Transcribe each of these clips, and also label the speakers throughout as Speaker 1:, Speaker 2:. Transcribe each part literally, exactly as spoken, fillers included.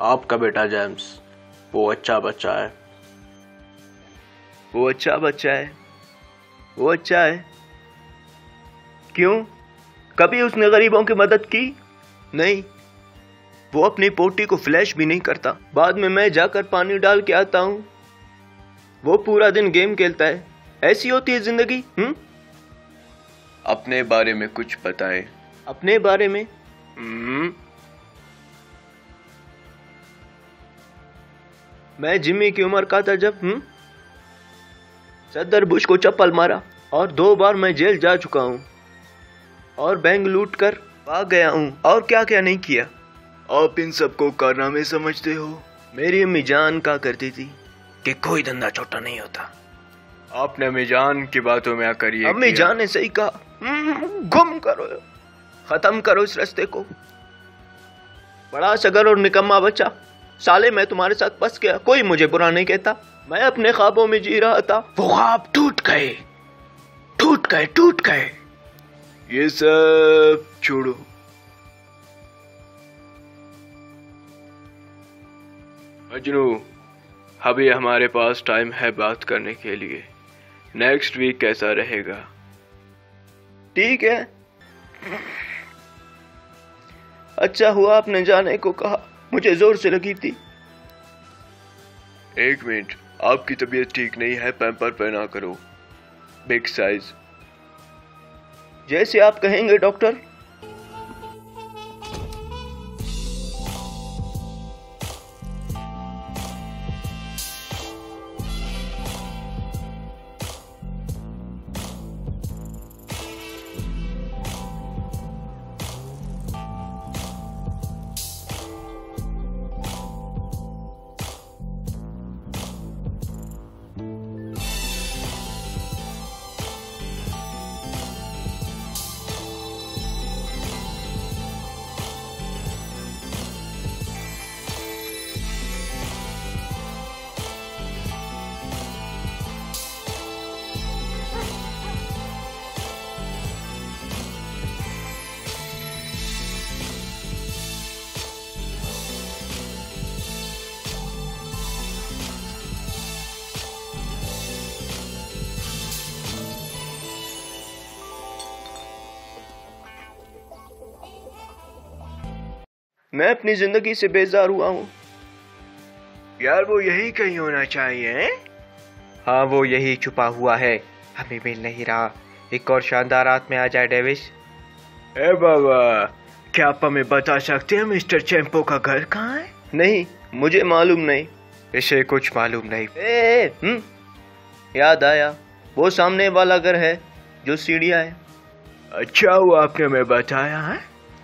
Speaker 1: आपका बेटा जेम्स वो अच्छा बच्चा है।
Speaker 2: वो अच्छा बच्चा है? वो अच्छा है क्यों? कभी उसने गरीबों की मदद की? नहीं, वो अपनी पोटी को फ्लैश भी नहीं करता। बाद में मैं जाकर पानी डाल के आता हूँ। वो पूरा दिन गेम खेलता है। ऐसी होती है जिंदगी। हम्म अपने बारे में कुछ बताएं। अपने बारे में? हम्म मैं जिम्मी की उम्र का था जब हम्म सदर बुश को चप्पल मारा और दो बार मैं जेल जा चुका हूँ और बैंक लूट कर भाग गया हूँ और क्या क्या नहीं किया। आप इन सबको कारनामे समझते हो? मेरी अम्मी जान कहा करती थी कि कोई धंधा छोटा नहीं होता। आपने अम्मी जान की बातों में आकर ये अम्मी जान ने सही कहा। गुम करो, खत्म करो इस रास्ते को। बड़ा सगर और निकम्मा बच्चा। साले मैं तुम्हारे साथ फंस गया, कोई मुझे बुरा नहीं कहता। मैं अपने ख्वाबों में जी रहा था, वो ख्वाब टूट गए टूट गए टूट गए। ये सब छोड़ो। मजनू, अभी हमारे पास टाइम है बात करने के लिए। नेक्स्ट वीक कैसा रहेगा? ठीक है। अच्छा हुआ आपने जाने को कहा, मुझे जोर से लगी थी। एक मिनट, आपकी तबीयत ठीक नहीं है, पैम्पर पहना करो, बिग साइज। जैसे आप कहेंगे डॉक्टर। मैं अपनी जिंदगी से बेजार हुआ हूँ। यार वो यही कहीं होना चाहिए। हाँ वो यही छुपा हुआ है, हमें मिल नहीं रहा। एक और शानदार रात में अजय डेविस। ए बाबा, क्या आप हमें बता सकते हैं मिस्टर चैंपो का घर कहाँ है? नहीं, मुझे मालूम नहीं। इसे कुछ मालूम नहीं। ए, हम्म याद आया, वो सामने वाला घर है जो सीढ़ियाँ है। अच्छा हुआ आपने हमें बताया है।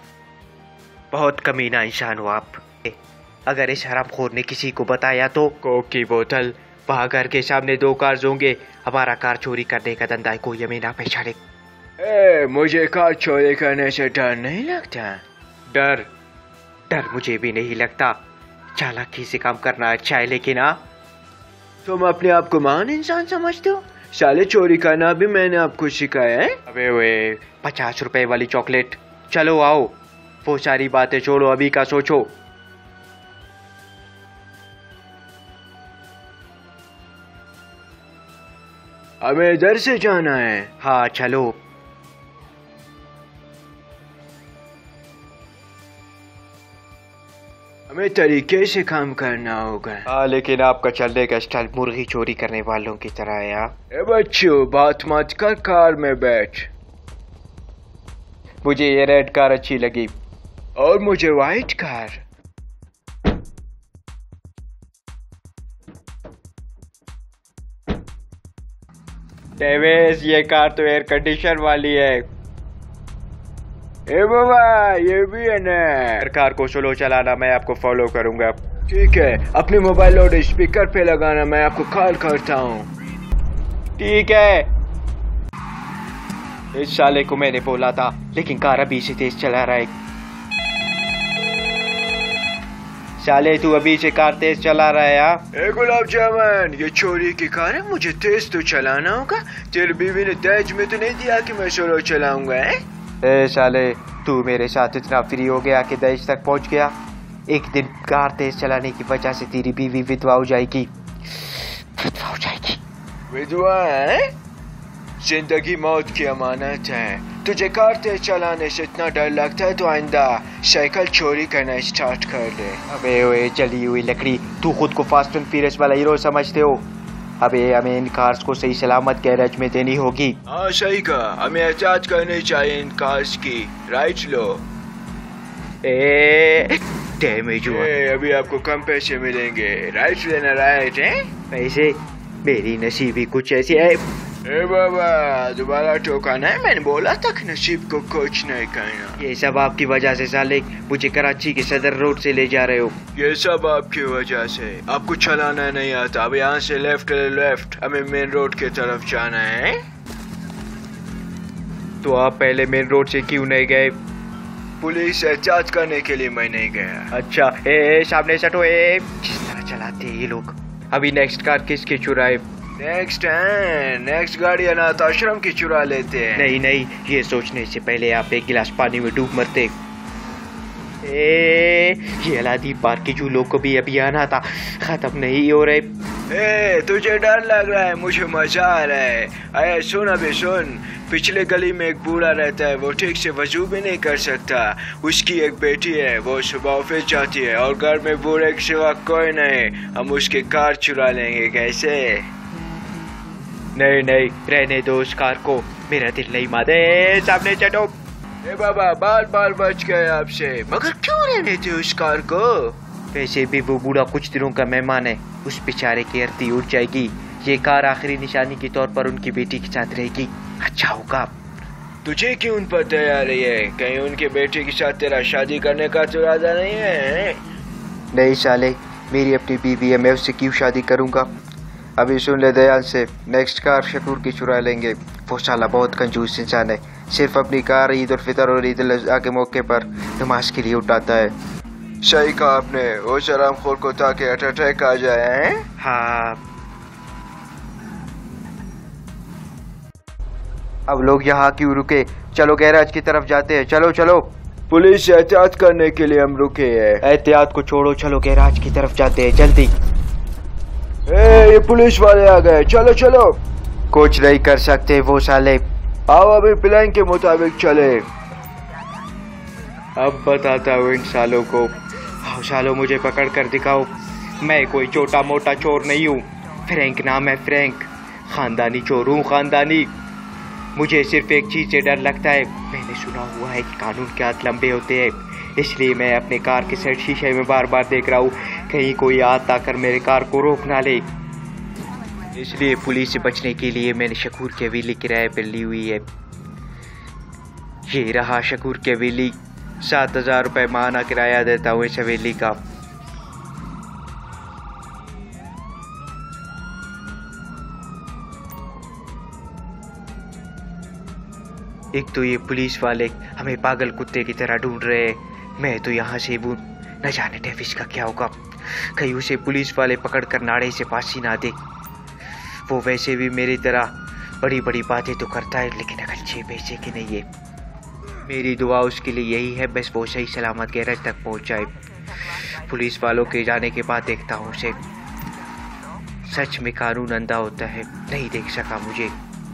Speaker 2: बहुत कमीना इंसान हो आप। अगर इस हरामखोर ने किसी को बताया तो कोक की बोतल, वहाँ घर के सामने दो कार होंगे। हमारा कार चोरी करने का धंधा है, कोई हमें ना पहचाने। ए, मुझे कार चोरी करने से डर नहीं लगता। डर डर मुझे भी नहीं लगता। चालाकी से काम करना अच्छा है, लेकिन हाँ तुम अपने आप को महान इंसान समझते हो? साले चोरी करना भी मैंने आपको सिखाया है। अबे वे पचास रुपए वाली चॉकलेट। चलो आओ, वो सारी बातें छोड़ो, अभी का सोचो। हमें इधर से जाना है। हाँ चलो। हमें तरीके से काम करना होगा। हाँ लेकिन आपका चलने का स्टाइल मुर्गी चोरी करने वालों की तरह है। यार ए बच्चों, बात मत कर, कार में बैठ। मुझे ये रेड कार अच्छी लगी और मुझे व्हाइट कार। डेविस, ये कार तो एयर कंडीशन वाली है। ए बाबा, ये भी है ना। कार को स्लो चलाना, मैं आपको फॉलो करूंगा। ठीक है, अपनी मोबाइल लाउड स्पीकर पे लगाना, मैं आपको कॉल करता हूँ। ठीक है। इस साले को मैंने बोला था, लेकिन कार अभी से तेज चला रहा है। साले तू अभी से कार तेज चला रहा है यार। ए गुलाब जामुन, ये चोरी की कार है, मुझे तेज तो चलाना होगा। तेरी बीवी ने दहेज में तो नहीं दिया कि मैं स्लो चलाऊंगा। है ए साले, तू मेरे साथ इतना फ्री हो गया कि दहेज तक पहुंच गया। एक दिन कार तेज चलाने की वजह से तेरी बीवी विधवा हो जाएगी। विधवा हो जाएगी। विधवा है? जिंदगी मौत की अमानत है। तुझे कार तेज चलाने से इतना डर लगता है तो आइंदा साइकिल चोरी करना स्टार्ट कर दे। अबे ओए जली हुई लकड़ी, तू खुद को फास्ट एंड फ्यूरियस वाला हीरो समझते हो? अबे हमें इन कार्स को सही सलामत गैरेज में देनी होगी। हाँ सही कहा, हमें एहतियात करनी चाहिए इन कार्स की। राइट लो। ए डैमेज हुआ। ए, अभी आपको कम पैसे मिलेंगे। राइट लेना राइट है? पैसे? मेरी नसीबी कुछ ऐसी है। ए बाबा दोबारा टोका नहीं, मैंने बोला था कि नसीब को कुछ नहीं करना। ये सब आपकी वजह से साले, मुझे कराची के सदर रोड से ले जा रहे हो। ये सब आपकी वजह से। आपको चलाना नहीं आता। अब यहाँ से लेफ्ट लेफ्ट, हमें मेन रोड की तरफ जाना है। तो आप पहले मेन रोड से क्यों नहीं गए? पुलिस एहतियात करने के लिए मैं नहीं गया। अच्छा ए, ए सामने सटो। ए किस तरह चलाते हैं ये लोग। अभी नेक्स्ट कार किसके चुराए? नेक्स्ट है नेक्स्ट गाड़ी अनाथ आश्रम की चुरा लेते हैं। नहीं नहीं, ये सोचने से पहले आप एक गिलास पानी में डूब मरते। ए, ये अलादी पार्क के झूलों को भी अभी आना था, खत्म नहीं हो रहे। ए, तुझे डर लग रहा है, मुझे मजा आ रहा है। अरे सुन अभी सुन, पिछले गली में एक बूढ़ा रहता है, वो ठीक से वजू भी नहीं कर सकता। उसकी एक बेटी है, वो सुबह ऑफिस जाती है और घर में बूढ़े के सिवा कोई नहीं। हम उसकी कार चुरा लेंगे। कैसे? नहीं नहीं, रहने दो उस कार को, मेरा दिल नहीं माने। सामने चलो। ए बाबा बार बार बच गए आपसे, मगर क्यों रहने थे उस कार को? वैसे भी वो बूढ़ा कुछ दिनों का मेहमान है, उस बेचारे की अर्थी उठ जाएगी। ये कार आखिरी निशानी के तौर पर उनकी बेटी के साथ रहेगी। अच्छा होगा। तुझे क्यों उन पर दया रही है? कहीं उनके बेटे के साथ तेरा शादी करने का तो इरादा नहीं है? नहीं साले, मेरी अपनी बीवी है, मैं उससे क्यों शादी करूंगा? अभी सुन ले दयाल से, नेक्स्ट कार शकूर की चुरा लेंगे। वो साला बहुत कंजूस इंसान है, सिर्फ अपनी कार ईद उल फितर और ईद उल अज़हा के मौके पर नमाज के लिए उठाता है। सही कहा आपने, वो शराम खोर को ताकि हार्ट अटैक आ जाए। हाँ, अब लोग यहाँ क्यों रुके? चलो गैराज की तरफ जाते हैं। चलो चलो। पुलिस एहतियात करने के लिए हम रुके हैं। एहतियात को छोड़ो, चलो गैराज की तरफ जाते हैं जल्दी। ए, ये पुलिस वाले आ गए, चलो चलो। कुछ नहीं कर सकते वो साले। आओ अभी प्लान के मुताबिक चले। अब बताता हूँ इन सालों को। आओ सालों, मुझे पकड़ कर दिखाओ। मैं कोई छोटा मोटा चोर नहीं हूँ। फ्रैंक नाम है, फ्रैंक। खानदानी चोर हूँ, खानदानी। मुझे सिर्फ एक चीज से डर लगता है। मैंने सुना हुआ है कि कानून के हाथ लंबे होते हैं, इसलिए मैं अपने कार के साइड शीशे में बार बार देख रहा हूँ, कहीं कोई हाथ आकर मेरे कार को रोक ना ले। इसलिए पुलिस से बचने के लिए मैंने शकूर की हवेली किराए पर ली हुई है। ये रहा शकूर की हवेली। सात हजार रुपये माहाना किराया देता हूँ इस हवेली का। एक तो ये पुलिस वाले हमें पागल कुत्ते की तरह ढूंढ रहे हैं। मैं तो यहाँ से वो न जाने डेविस का क्या होगा, कहीं उसे पुलिस वाले पकड़कर नाड़े से फांसी ना दे। वो वैसे भी मेरी तरह बड़ी बड़ी बातें तो करता है, लेकिन अगर छः पैसे की नहीं है। मेरी दुआ उसके लिए यही है, बस वो सही सलामत गैरेज तक पहुँच जाए। पुलिस वालों के जाने के बाद देखता हूँ उसे। सच में कानून अंधा होता है, नहीं देख सका मुझे।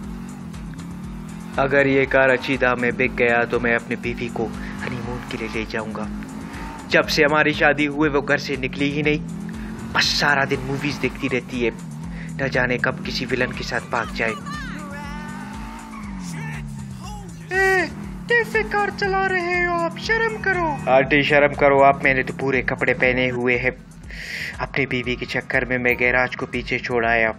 Speaker 2: अगर ये कार अच्छी दाम में बिक गया तो मैं अपनी बीवी को हनीमून के लिए ले जाऊंगा। जब से हमारी शादी हुए वो घर से निकली ही नहीं, बस सारा दिन मूवीज देखती रहती है। न जाने कब किसी विलन के साथ भाग जाए। ए, कैसे कार चला रहे हो आप? शर्म करो। आंटी शर्म करो आप, मैंने तो पूरे कपड़े पहने हुए हैं। अपनी बीवी के चक्कर में मैं गैराज को पीछे छोड़ आया।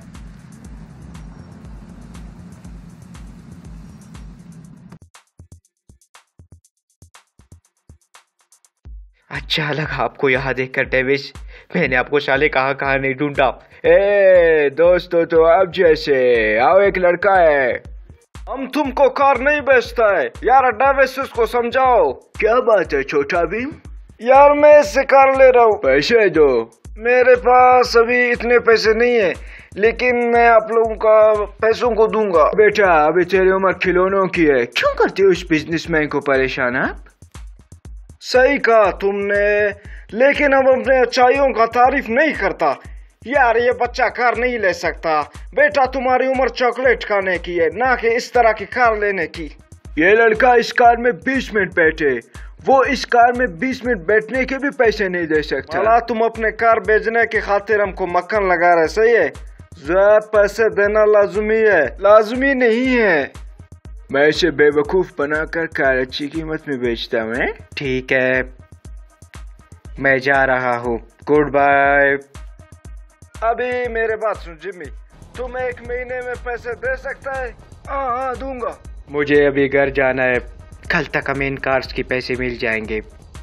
Speaker 2: अच्छा लगा आपको यहाँ देखकर डेविस, मैंने आपको साले कहाँ कहाँ नहीं ढूंढा। ए दोस्तों, तो आप जैसे आओ, एक लड़का है, हम तुमको कार नहीं बेचता है यार। डेविस उसको समझाओ। क्या बात है छोटा भीम? यार मैं इससे कार ले रहा हूँ, पैसे दो। मेरे पास अभी इतने पैसे नहीं है, लेकिन मैं आप लोगों का पैसों को दूंगा। बेटा अभी तेरी उम्र खिलौनों की है, क्यों करते हो उस बिजनेसमैन को परेशान? आप सही कहा तुमने, लेकिन अब अपने अच्छाइयों का तारीफ नहीं करता। यार ये बच्चा कार नहीं ले सकता। बेटा तुम्हारी उम्र चॉकलेट खाने की है, ना कि इस तरह की कार लेने की। ये लड़का इस कार में बीस मिनट बैठे, वो इस कार में बीस मिनट बैठने के भी पैसे नहीं दे सकता। भला तुम अपने कार बेचने की खातिर हमको मक्खन लगा रहे, सही है? जरा पैसे देना लाजमी है। लाजमी नहीं है, मैं इसे बेवकूफ बनाकर कार अच्छी कीमत में बेचता हूँ। ठीक है, मैं जा रहा हूँ, गुड बाय। अभी मेरे बात सुन जिम्मी, तुम एक महीने में पैसे दे सकता है? हाँ हाँ दूंगा। मुझे अभी घर जाना है, कल तक हमें इन कार्स के पैसे मिल जाएंगे।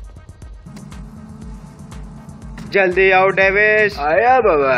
Speaker 2: जल्दी आओ डेविस। आया बाबा।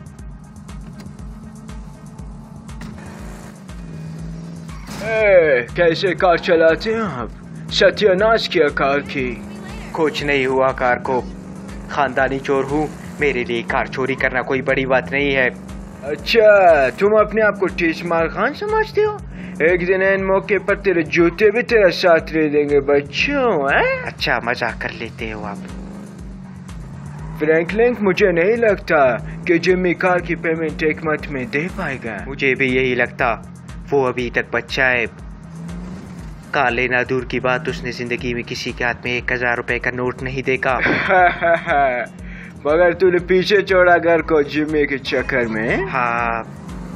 Speaker 2: ए, कैसे कार चलाते हैं आप? सत्यानाश किया कार की। कुछ नहीं हुआ कार को, खानदानी चोर हूँ, मेरे लिए कार चोरी करना कोई बड़ी बात नहीं है। अच्छा, तुम अपने आप को टीचमार खान समझते हो? एक दिन इन मौके पर तेरे जूते भी तेरा साथ दे देंगे बच्चों। हैं? अच्छा मजाक कर लेते हो आप। फ्रैंकलिन, मुझे नहीं लगता कि जिम्मी कार की पेमेंट एक मंथ में दे पाएगा। मुझे भी यही लगता, वो अभी तक बच्चा है। कार लेना दूर की बात, उसने जिंदगी में किसी के हाथ में एक हजार रुपए का नोट नहीं देखा। मगर तूने पीछे छोड़ा घर को जिम्मी के चक्कर में। हाँ।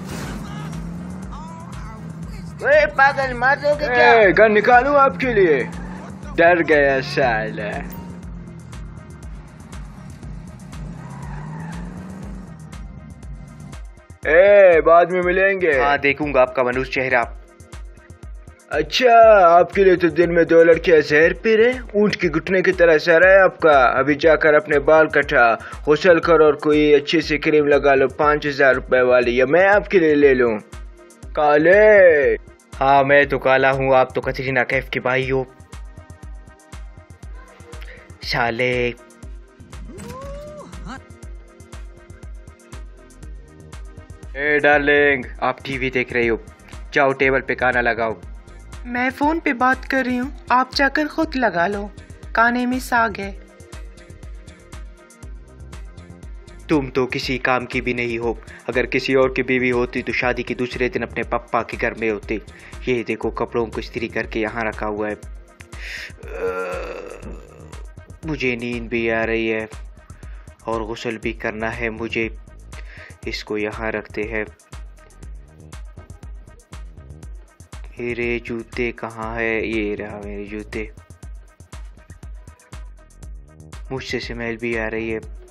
Speaker 3: ए, पागल मार दोगे क्या?
Speaker 2: ए, गन निकालूं आपके लिए? डर गया साला। ए, बाद में मिलेंगे। हाँ देखूंगा आपका मनुष्य चेहरा। अच्छा, आपके लिए तो दिन में दो लड़कियां जहर पी रहे, ऊंट की घुटने की तरह सर है आपका। अभी जाकर अपने बाल कटा, गुस्ल करो और कोई अच्छी सी क्रीम लगा लो पांच हजार रुपए वाली, या मैं आपके लिए ले लूं? काले। हाँ मैं तो काला हूँ, आप तो कतरीना कैफ के भाई हो। साले। ए डार्लिंग, आप टीवी देख रही हो, जाओ टेबल पे गाना लगाओ।
Speaker 3: मैं फोन पे बात कर रही हूँ, आप जाकर खुद लगा लो, काने में साग है।
Speaker 2: तुम तो किसी काम की भी नहीं हो, अगर किसी और की बीवी होती तो शादी के दूसरे दिन अपने पापा के घर में होती। ये देखो कपड़ों को इस्त्री करके यहाँ रखा हुआ है। मुझे नींद भी आ रही है और गुस्ल भी करना है मुझे। इसको यहाँ रखते हैं। मेरे जूते कहाँ है? ये रहा मेरे जूते। मुझसे स्मेल भी आ रही है।